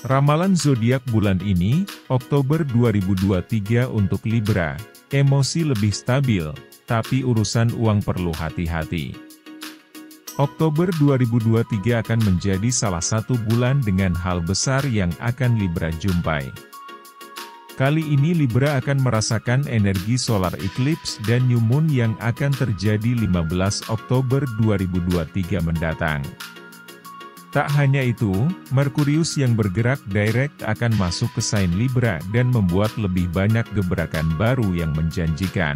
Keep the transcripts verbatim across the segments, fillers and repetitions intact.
Ramalan zodiak bulan ini, Oktober dua ribu dua puluh tiga untuk Libra, emosi lebih stabil, tapi urusan uang perlu hati-hati. Oktober dua ribu dua puluh tiga akan menjadi salah satu bulan dengan hal besar yang akan Libra jumpai. Kali ini Libra akan merasakan energi solar eclipse dan new moon yang akan terjadi lima belas Oktober dua ribu dua puluh tiga mendatang. Tak hanya itu, Merkurius yang bergerak direct akan masuk ke sign Libra dan membuat lebih banyak gebrakan baru yang menjanjikan.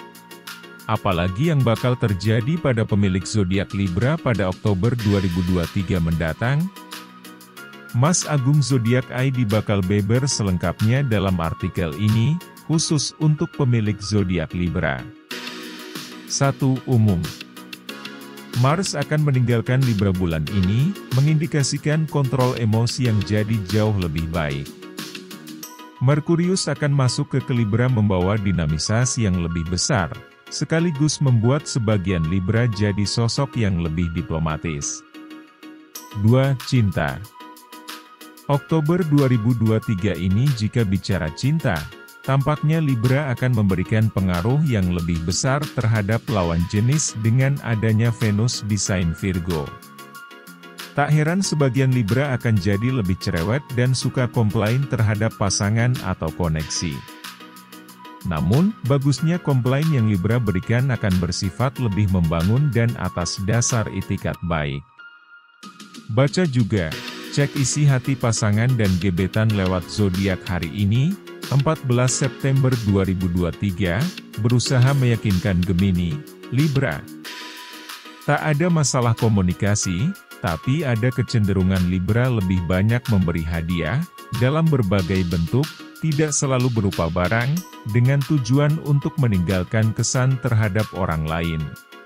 Apalagi yang bakal terjadi pada pemilik zodiak Libra pada Oktober dua ribu dua puluh tiga mendatang? Mas Agung Zodiak I D bakal beber selengkapnya dalam artikel ini, khusus untuk pemilik zodiak Libra. satu. Umum. Mars akan meninggalkan Libra bulan ini, mengindikasikan kontrol emosi yang jadi jauh lebih baik. Merkurius akan masuk ke Libra membawa dinamisasi yang lebih besar, sekaligus membuat sebagian Libra jadi sosok yang lebih diplomatis. dua. Cinta. Oktober dua ribu dua puluh tiga ini jika bicara cinta, tampaknya Libra akan memberikan pengaruh yang lebih besar terhadap lawan jenis dengan adanya Venus di sign Virgo. Tak heran sebagian Libra akan jadi lebih cerewet dan suka komplain terhadap pasangan atau koneksi. Namun, bagusnya komplain yang Libra berikan akan bersifat lebih membangun dan atas dasar itikat baik. Baca juga, cek isi hati pasangan dan gebetan lewat zodiak hari ini, empat belas September dua ribu dua puluh tiga, berusaha meyakinkan Gemini, Libra. Tak ada masalah komunikasi, tapi ada kecenderungan Libra lebih banyak memberi hadiah, dalam berbagai bentuk, tidak selalu berupa barang, dengan tujuan untuk meninggalkan kesan terhadap orang lain.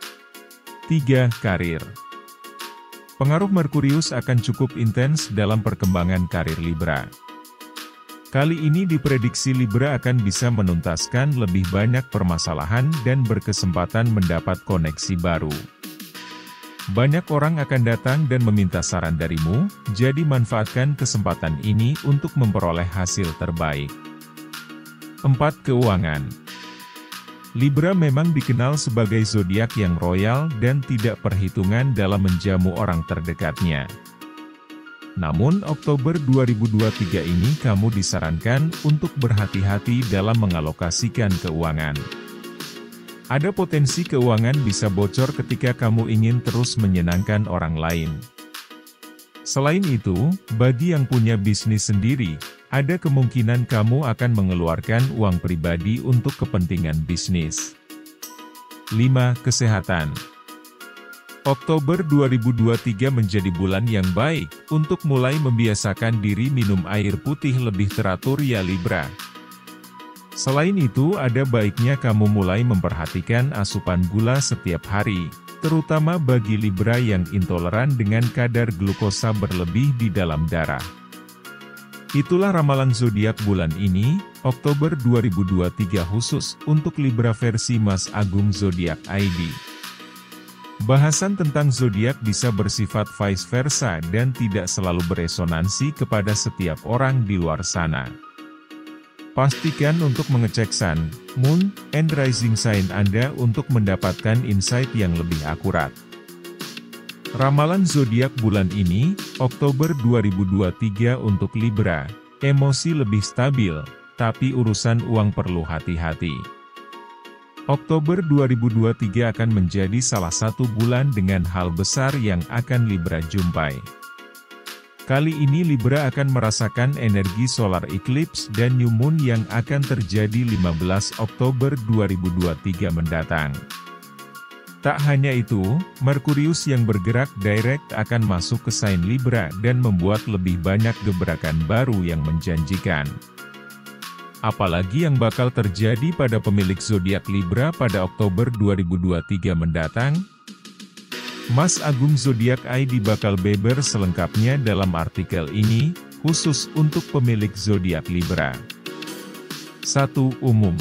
tiga. Karir. Pengaruh Merkurius akan cukup intens dalam perkembangan karir Libra. Kali ini diprediksi Libra akan bisa menuntaskan lebih banyak permasalahan dan berkesempatan mendapat koneksi baru. Banyak orang akan datang dan meminta saran darimu, jadi manfaatkan kesempatan ini untuk memperoleh hasil terbaik. empat. Keuangan. Libra memang dikenal sebagai zodiak yang royal dan tidak perhitungan dalam menjamu orang terdekatnya. Namun Oktober dua ribu dua puluh tiga ini kamu disarankan untuk berhati-hati dalam mengalokasikan keuangan. Ada potensi keuangan bisa bocor ketika kamu ingin terus menyenangkan orang lain. Selain itu, bagi yang punya bisnis sendiri, ada kemungkinan kamu akan mengeluarkan uang pribadi untuk kepentingan bisnis. lima. Kesehatan. Oktober dua ribu dua puluh tiga menjadi bulan yang baik untuk mulai membiasakan diri minum air putih lebih teratur ya Libra. Selain itu ada baiknya kamu mulai memperhatikan asupan gula setiap hari, terutama bagi Libra yang intoleran dengan kadar glukosa berlebih di dalam darah. Itulah ramalan zodiak bulan ini, Oktober dua ribu dua puluh tiga khusus untuk Libra versi Mas Agung Zodiak I D. Bahasan tentang zodiak bisa bersifat vice versa dan tidak selalu beresonansi kepada setiap orang di luar sana. Pastikan untuk mengecek Sun, Moon, and Rising sign Anda untuk mendapatkan insight yang lebih akurat. Ramalan zodiak bulan ini, Oktober dua ribu dua puluh tiga untuk Libra, emosi lebih stabil, tapi urusan uang perlu hati-hati. Oktober dua ribu dua puluh tiga akan menjadi salah satu bulan dengan hal besar yang akan Libra jumpai. Kali ini Libra akan merasakan energi solar eclipse dan new moon yang akan terjadi lima belas Oktober dua ribu dua puluh tiga mendatang. Tak hanya itu, Merkurius yang bergerak direct akan masuk ke sign Libra dan membuat lebih banyak gebrakan baru yang menjanjikan. Apalagi yang bakal terjadi pada pemilik zodiak Libra pada Oktober dua ribu dua puluh tiga mendatang? Mas Agung Zodiak I D bakal beber selengkapnya dalam artikel ini, khusus untuk pemilik zodiak Libra. satu. Umum.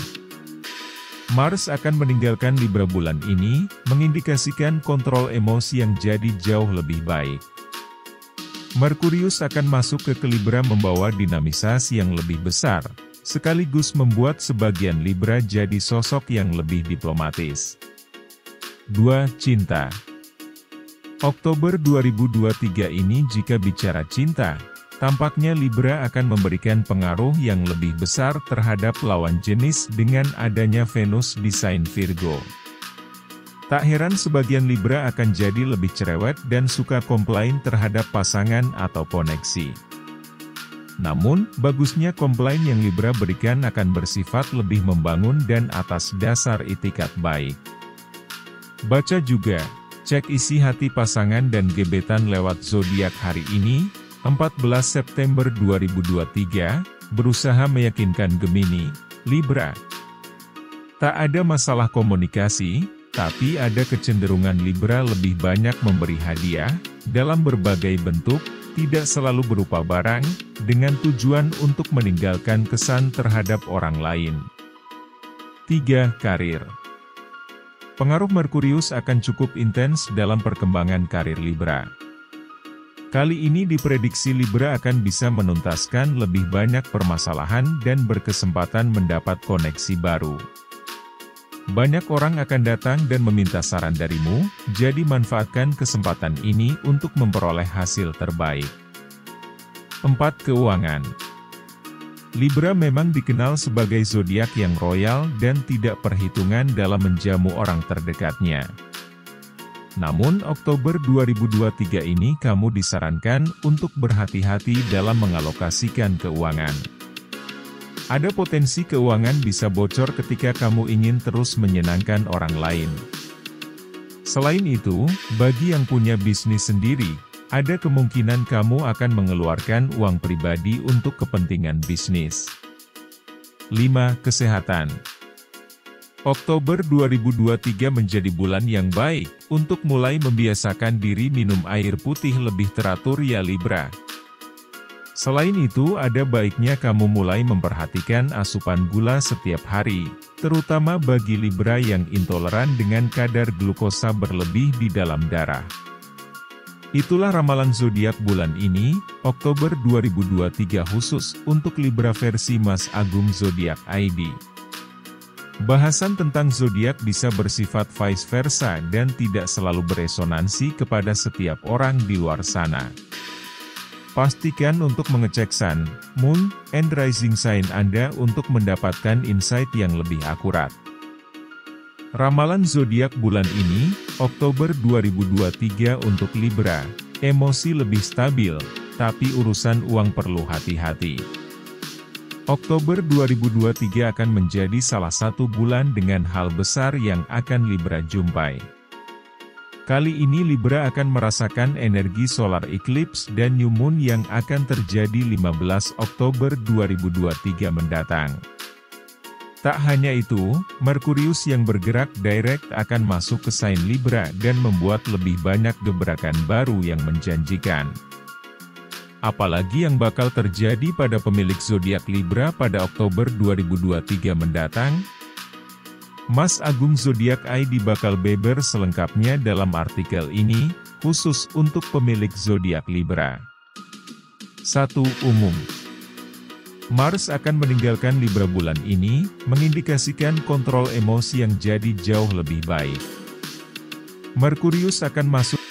Mars akan meninggalkan Libra bulan ini, mengindikasikan kontrol emosi yang jadi jauh lebih baik. Merkurius akan masuk ke Libra membawa dinamisasi yang lebih besar, sekaligus membuat sebagian Libra jadi sosok yang lebih diplomatis. dua. Cinta. Oktober dua ribu dua puluh tiga ini jika bicara cinta, tampaknya Libra akan memberikan pengaruh yang lebih besar terhadap lawan jenis dengan adanya Venus di sign Virgo. Tak heran sebagian Libra akan jadi lebih cerewet dan suka komplain terhadap pasangan atau koneksi. Namun, bagusnya komplain yang Libra berikan akan bersifat lebih membangun dan atas dasar itikat baik. Baca juga, cek isi hati pasangan dan gebetan lewat zodiak hari ini, empat belas September dua ribu dua puluh tiga, berusaha meyakinkan Gemini, Libra. Tak ada masalah komunikasi, tapi ada kecenderungan Libra lebih banyak memberi hadiah, dalam berbagai bentuk, tidak selalu berupa barang, dengan tujuan untuk meninggalkan kesan terhadap orang lain. tiga. Karir. Pengaruh Merkurius akan cukup intens dalam perkembangan karir Libra. Kali ini diprediksi Libra akan bisa menuntaskan lebih banyak permasalahan dan berkesempatan mendapat koneksi baru. Banyak orang akan datang dan meminta saran darimu, jadi manfaatkan kesempatan ini untuk memperoleh hasil terbaik. empat. Keuangan. Libra memang dikenal sebagai zodiak yang royal dan tidak perhitungan dalam menjamu orang terdekatnya. Namun Oktober dua ribu dua puluh tiga ini kamu disarankan untuk berhati-hati dalam mengalokasikan keuangan. Ada potensi keuangan bisa bocor ketika kamu ingin terus menyenangkan orang lain. Selain itu, bagi yang punya bisnis sendiri, ada kemungkinan kamu akan mengeluarkan uang pribadi untuk kepentingan bisnis. lima. Kesehatan. Oktober dua ribu dua puluh tiga menjadi bulan yang baik untuk mulai membiasakan diri minum air putih lebih teratur ya Libra. Selain itu ada baiknya kamu mulai memperhatikan asupan gula setiap hari, terutama bagi Libra yang intoleran dengan kadar glukosa berlebih di dalam darah. Itulah ramalan zodiak bulan ini, Oktober dua ribu dua puluh tiga khusus untuk Libra versi Mas Agung Zodiak I D. Bahasan tentang zodiak bisa bersifat vice versa dan tidak selalu beresonansi kepada setiap orang di luar sana. Pastikan untuk mengecek Sun, Moon, and Rising Sign Anda untuk mendapatkan insight yang lebih akurat. Ramalan zodiak bulan ini, Oktober dua ribu dua puluh tiga untuk Libra, emosi lebih stabil, tapi urusan uang perlu hati-hati. Oktober dua ribu dua puluh tiga akan menjadi salah satu bulan dengan hal besar yang akan Libra jumpai. Kali ini Libra akan merasakan energi solar eclipse dan new moon yang akan terjadi lima belas Oktober dua ribu dua puluh tiga mendatang. Tak hanya itu, Merkurius yang bergerak direct akan masuk ke sign Libra dan membuat lebih banyak gebrakan baru yang menjanjikan. Apalagi yang bakal terjadi pada pemilik zodiak Libra pada Oktober dua ribu dua puluh tiga mendatang? Mas Agung Zodiak I D bakal beber selengkapnya dalam artikel ini, khusus untuk pemilik zodiak Libra. satu. Umum. Mars akan meninggalkan Libra bulan ini, mengindikasikan kontrol emosi yang jadi jauh lebih baik. Merkurius akan masuk